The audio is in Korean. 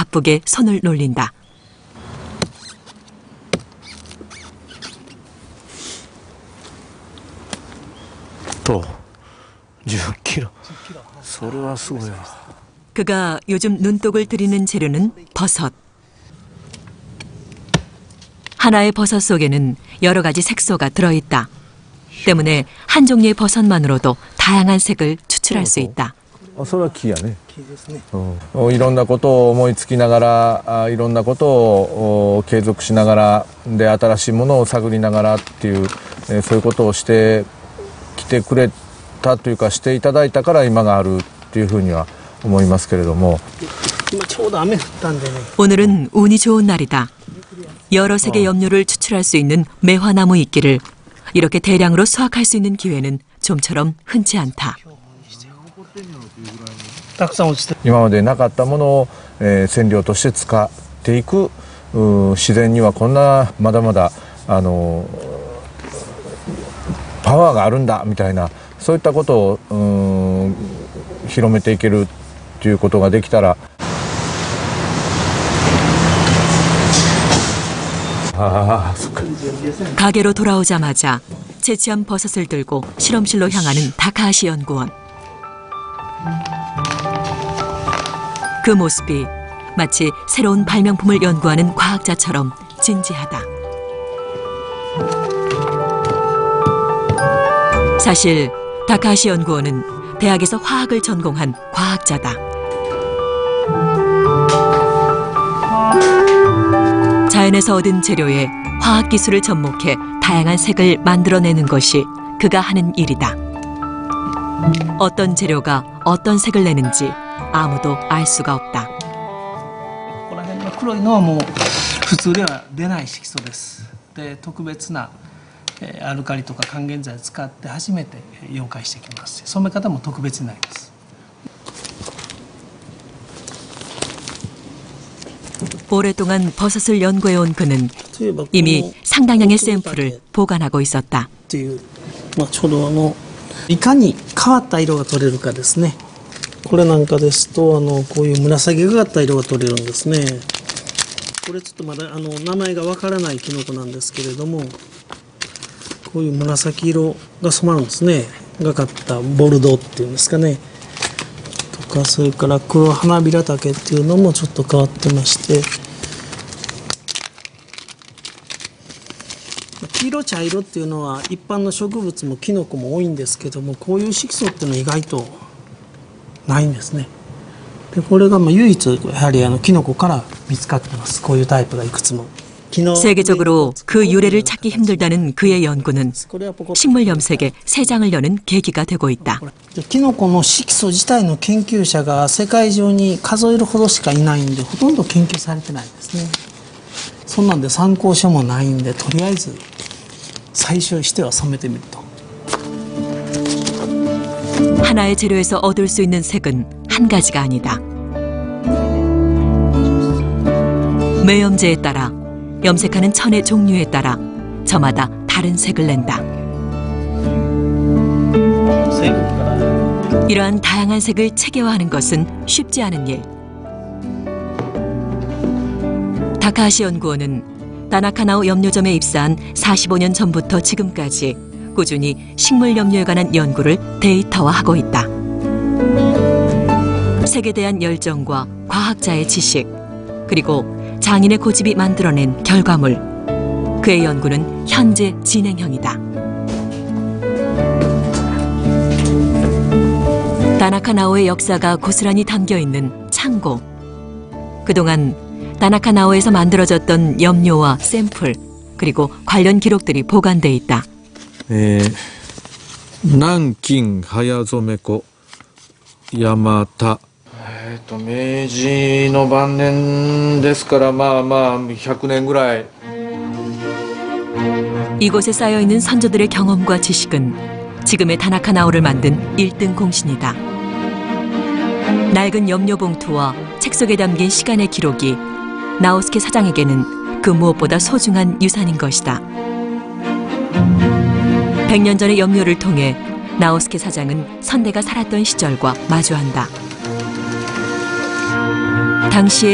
바쁘게 손을 놀린다. 또 10kg. それはすごいわ. 그가 요즘 눈독을 들이는 재료는 버섯. 하나의 버섯 속에는 여러 가지 색소가 들어있다. 때문에 한 종류의 버섯만으로도 다양한 색을 추출할 수 있다. それは木やね。 木ですね。 いろんなことを思いつきながら、いろんなことを継続しながら、で新しいものを探りながらっていう、そういうことをしてきてくれたというかしていただいたから今があるっていうふうには思いますけれども。 今ちょうど雨降ったんでね。 오늘은 운이 좋은 날이다. 여러 색의 염료를 추출할 수 있는 매화나무 이끼를 이렇게 대량으로 수확할 수 있는 기회는 좀처럼 흔치 않다. たくさん落ちて。 今までなかったものを、染料として使っていく自然にはこんなまだまだパワーがあるんだみたいなそういったことを広めていけるということができたら。 가게로 돌아오자마자 채취한 버섯을 들고 실험실로 향하는 다카하시 연구원. 그 모습이 마치 새로운 발명품을 연구하는 과학자처럼 진지하다. 사실 다카하시 연구원은 대학에서 화학을 전공한 과학자다. 자연에서 얻은 재료에 화학기술을 접목해 다양한 색을 만들어내는 것이 그가 하는 일이다. 어떤 재료가 어떤 색을 내는지 아무도 알 수가 없다. ここら辺の黒いのはもう普通では出ない色素です。で、特別なアルカリとか還元剤を使って初めて溶解してきます。染め方も特別になります。 오랫동안 버섯을 연구해온 그는 이미 상당량의 샘플을 보관하고 있었다. ちょうどいかに変わった色が取れるかですね。これなんかですとこういう紫がかった色が取れるんですね。これちょっとまだ名前がわからないキノコなんですけれども、こういう紫色が染まるんですね。がかったボルドーっていうんですかね。とかそれから黒花びら竹っていうのもちょっと変わってまして。 黄色茶色っていうのは一般の植物もキノコも多いんですけども、こういう色素っていうのは意外とないんですね。でこれが唯一やはりキノコから見つかってます。こういうタイプがいくつも。 세계적으로 그 유래를 찾기 힘들다는 그의 연구는 식물 염색의 새 장을 여는 계기가 되고 있다. キノコの色素自体の研究者が世界中に数えるほどしかいないんで、ほとんど研究されてないんですね。そんなんで参考書もないんで、とりあえず 採集しては染めてみると. 하나의 재료에서 얻을 수 있는 색은 한 가지가 아니다. 매염제에 따라 염색하는 천의 종류에 따라 저마다 다른 색을 낸다. 이러한 다양한 색을 체계화하는 것은 쉽지 않은 일. 다카하시 연구원은 다나카나오 염료점에 입사한 45년 전부터 지금까지 꾸준히 식물 염료에 관한 연구를 데이터화하고 있다. 색에 대한 열정과 과학자의 지식, 그리고 장인의 고집이 만들어낸 결과물. 그의 연구는 현재 진행형이다. 다나카나오의 역사가 고스란히 담겨있는 창고. 그동안 다나카나오에서 만들어졌던 염료와 샘플, 그리고 관련 기록들이 보관돼 있다. 난킹 하야소메코 야마타 明治の晩年ですからまあ100年ぐらい. 이곳에 쌓여있는 선조들의 경험과 지식은 지금의 다나카나오를 만든 1등 공신이다. 낡은 염료 봉투와 책 속에 담긴 시간의 기록이 나오스케 사장에게는 그 무엇보다 소중한 유산인 것이다. 100년 전의 염료를 통해 나오스케 사장은 선대가 살았던 시절과 마주한다. 당시의